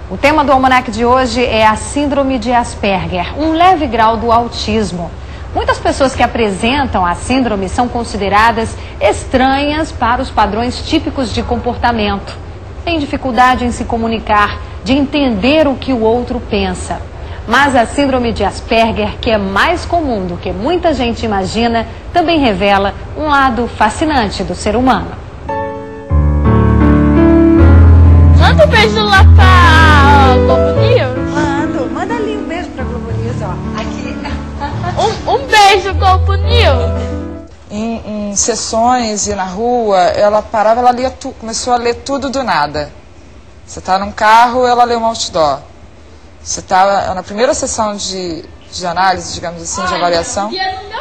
O tema do Almanac de hoje é a Síndrome de Asperger, um leve grau do autismo. Muitas pessoas que apresentam a síndrome são consideradas estranhas para os padrões típicos de comportamento. Têm dificuldade em se comunicar, de entender o que o outro pensa. Mas a síndrome de Asperger, que é mais comum do que muita gente imagina, também revela um lado fascinante do ser humano. Manda um beijo lá pra Globo News. Manda ali um beijo pra Globo News, ó. Aqui. Um beijo, Globo News. Em sessões e na rua, ela parava, ela lia começou a ler tudo do nada. Você está num carro, ela lê um outdoor. Você está na primeira sessão de análise, digamos assim, de avaliação.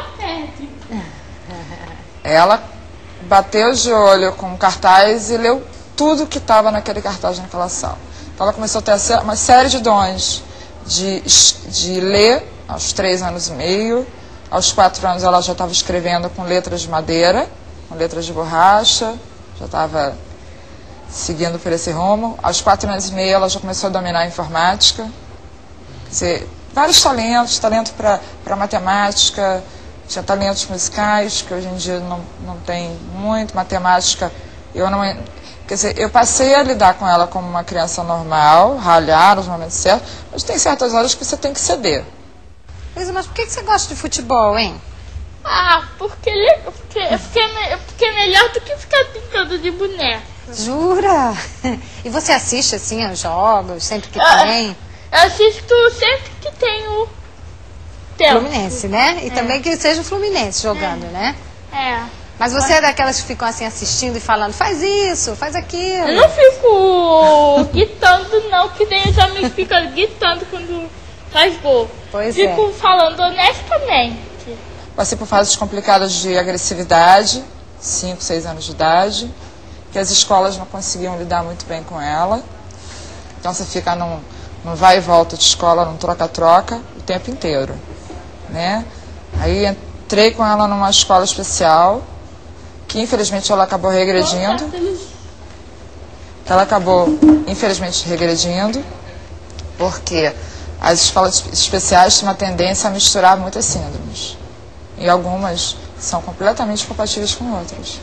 Ela bateu de olho com o cartaz e leu tudo que estava naquele cartaz naquela sala. Então ela começou a ter uma série de dons de ler aos 3 anos e meio. Aos 4 anos ela já estava escrevendo com letras de madeira, com letras de borracha, já estava seguindo por esse rumo. Aos 4 anos e meio ela já começou a dominar a informática. Quer dizer, vários talentos, talento para matemática, tinha talentos musicais, que hoje em dia não tem muito, matemática, quer dizer, eu passei a lidar com ela como uma criança normal, ralhar nos momentos certos, mas tem certas horas que você tem que ceder. Mas por que você gosta de futebol, hein? Porque é melhor do que ficar brincando de boneca. Jura? E você assiste, assim, aos jogos, sempre que tem? Eu assisto sempre que tem o tempo. Fluminense, né? E também que seja o Fluminense jogando, né? É. Mas você é daquelas que ficam assim assistindo e falando, faz isso, faz aquilo. Eu não fico gritando, não, que nem os amigos ficam gritando quando faz gol. Fico falando honestamente. Passei por fases complicadas de agressividade, 5, 6 anos de idade, que as escolas não conseguiam lidar muito bem com ela. Então você fica num vai e volta de escola, num troca-troca, o tempo inteiro, né? Aí entrei com ela numa escola especial, que infelizmente ela acabou regredindo. Ela acabou, infelizmente, regredindo, porque as escolas especiais têm uma tendência a misturar muitas síndromes. E algumas são completamente compatíveis com outras.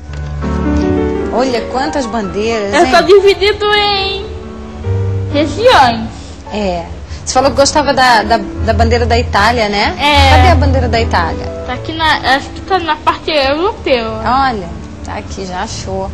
Olha quantas bandeiras, hein? Está dividido em regiões. É. Você falou que gostava da bandeira da Itália, né? É. Cadê a bandeira da Itália? Tá aqui acho que tá na parte europeia. Olha, tá aqui, já achou.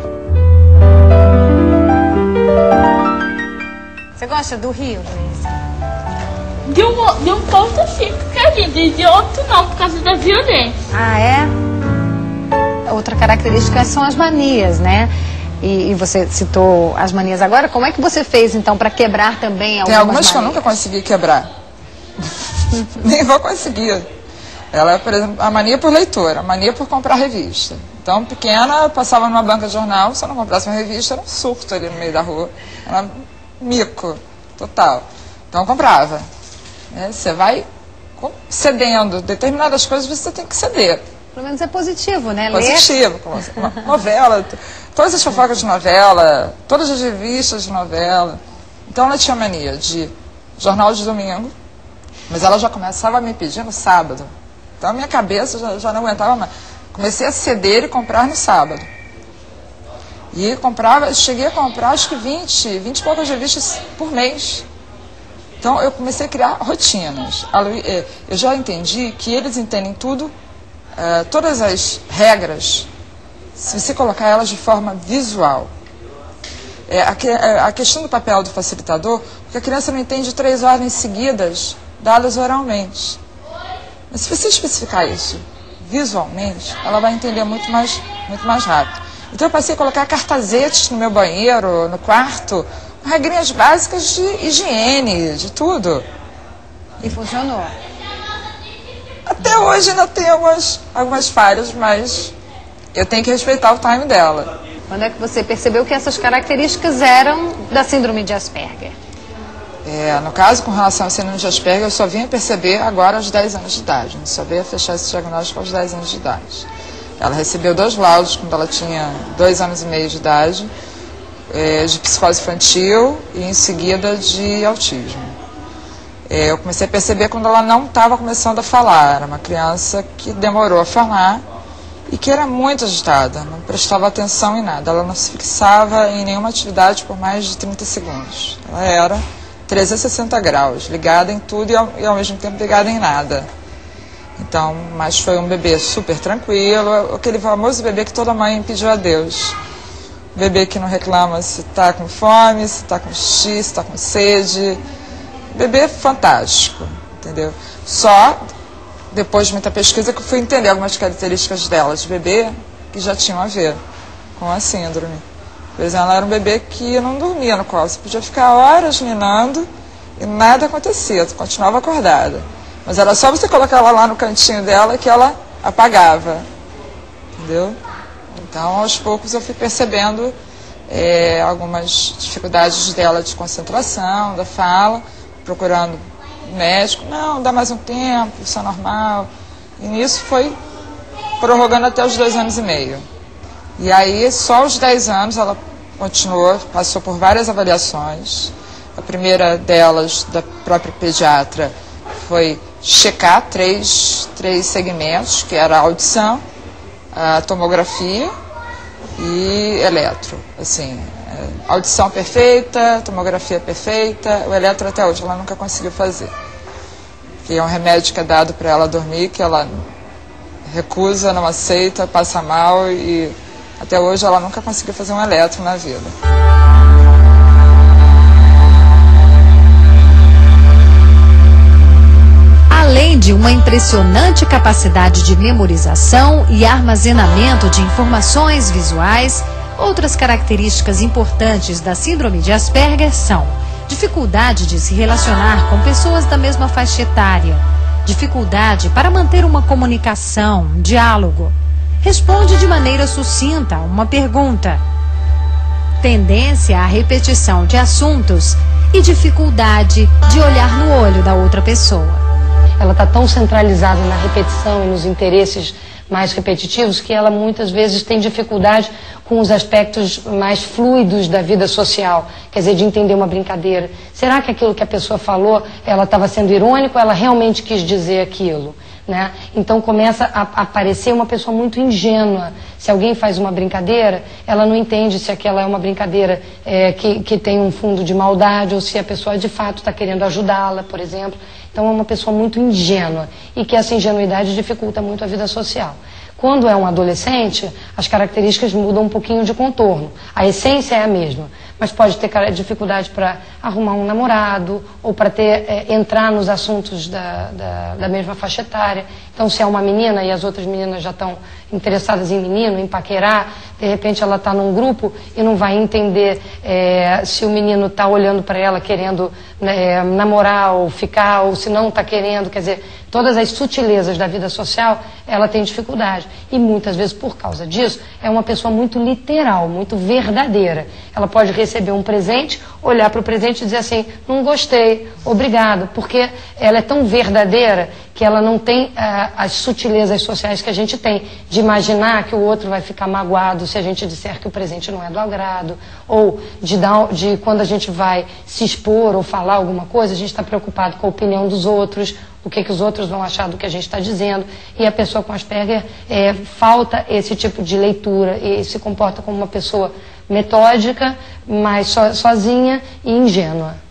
Você gosta do Rio, Luísa? De um ponto sim, de outro não, por causa da violência. Ah, é? Outra característica são as manias, né? E você citou as manias agora. Como é que você fez, então, para quebrar também algumas manias? Tem algumas que eu nunca consegui quebrar. Nem vou conseguir. Ela é, por exemplo, a mania por leitura, a mania por comprar revista. Então, pequena, passava numa banca de jornal, se eu não comprasse uma revista, era um surto ali no meio da rua. Era mico, total. Então, eu comprava. Você vai cedendo. Determinadas coisas você tem que ceder. Pelo menos é positivo, né? Positivo. Novela, todas as fofocas de novela, todas as revistas de novela. Então, ela tinha mania de jornal de domingo, mas ela já começava a me pedir no sábado. Então, a minha cabeça já não aguentava mais. Comecei a ceder e comprar no sábado. E cheguei a comprar acho que 20 e poucas revistas por mês. Então, eu comecei a criar rotinas. Eu já entendi que eles entendem tudo, todas as regras, se você colocar elas de forma visual. A questão do papel do facilitador, porque a criança não entende 3 ordens seguidas dadas oralmente. Mas se você especificar isso visualmente, ela vai entender muito mais rápido. Então eu passei a colocar cartazetes no meu banheiro, no quarto, regrinhas básicas de higiene, de tudo. E funcionou? Até hoje ainda tem algumas falhas, mas eu tenho que respeitar o time dela. Quando é que você percebeu que essas características eram da síndrome de Asperger? No caso, com relação à síndrome de Asperger, eu só vim a perceber agora aos 10 anos de idade. Não sabia fechar esse diagnóstico aos 10 anos de idade. Ela recebeu 2 laudos quando ela tinha 2 anos e meio de idade. de psicose infantil e em seguida de autismo. Eu comecei a perceber quando ela não estava começando a falar. Era uma criança que demorou a falar e que era muito agitada, não prestava atenção em nada. Ela não se fixava em nenhuma atividade por mais de 30 segundos. Ela era 360 graus, ligada em tudo e ao mesmo tempo ligada em nada. Então, mas foi um bebê super tranquilo, aquele famoso bebê que toda mãe pediu a Deus. Bebê que não reclama se está com fome, se está com xixi, se está com sede. Bebê fantástico, entendeu? Só depois de muita pesquisa que eu fui entender algumas características dela de bebê que já tinham a ver com a síndrome. Por exemplo, ela era um bebê que não dormia no colo, você podia ficar horas ninando e nada acontecia, tu continuava acordada. Mas era só você colocar ela lá no cantinho dela que ela apagava, entendeu? Então, aos poucos eu fui percebendo algumas dificuldades dela de concentração, da fala, procurando médico, não, dá mais um tempo, isso é normal. E nisso foi prorrogando até os 2 anos e meio. E aí, só aos 10 anos, ela continuou, passou por várias avaliações. A primeira delas, da própria pediatra, foi checar três segmentos, que era a audição, a tomografia e eletro. Assim, audição perfeita, tomografia perfeita, o eletro até hoje ela nunca conseguiu fazer. Que é um remédio que é dado para ela dormir, que ela recusa, não aceita, passa mal e até hoje ela nunca conseguiu fazer um eletro na vida. Além de uma impressionante capacidade de memorização e armazenamento de informações visuais, outras características importantes da síndrome de Asperger são dificuldade de se relacionar com pessoas da mesma faixa etária, dificuldade para manter uma comunicação, um diálogo, responde de maneira sucinta a uma pergunta, tendência à repetição de assuntos e dificuldade de olhar no olho da outra pessoa. Ela está tão centralizada na repetição e nos interesses mais repetitivos que ela muitas vezes tem dificuldade com os aspectos mais fluidos da vida social, quer dizer, de entender uma brincadeira. Será que aquilo que a pessoa falou, ela estava sendo irônica ou ela realmente quis dizer aquilo? Né? Então começa a aparecer uma pessoa muito ingênua. Se alguém faz uma brincadeira, ela não entende se aquela é uma brincadeira que tem um fundo de maldade ou se a pessoa de fato está querendo ajudá-la, por exemplo. Então é uma pessoa muito ingênua e que essa ingenuidade dificulta muito a vida social. Quando é um adolescente, as características mudam um pouquinho de contorno. A essência é a mesma, mas pode ter dificuldade para arrumar um namorado ou para entrar nos assuntos da mesma faixa etária. Então, se é uma menina e as outras meninas já estão interessadas em menino, em paquerar, de repente ela está num grupo e não vai entender se o menino está olhando para ela querendo namorar ou ficar, ou se não está querendo, quer dizer, todas as sutilezas da vida social, ela tem dificuldade. E muitas vezes, por causa disso, é uma pessoa muito literal, muito verdadeira. Ela pode receber um presente, olhar para o presente e dizer assim, não gostei, obrigado, porque ela é tão verdadeira que ela não tem as sutilezas sociais que a gente tem, de imaginar que o outro vai ficar magoado se a gente disser que o presente não é do agrado, ou de quando a gente vai se expor ou falar alguma coisa, a gente está preocupado com a opinião dos outros, o que os outros vão achar do que a gente está dizendo, e a pessoa com Asperger falta esse tipo de leitura e se comporta como uma pessoa metódica, mas sozinha e ingênua.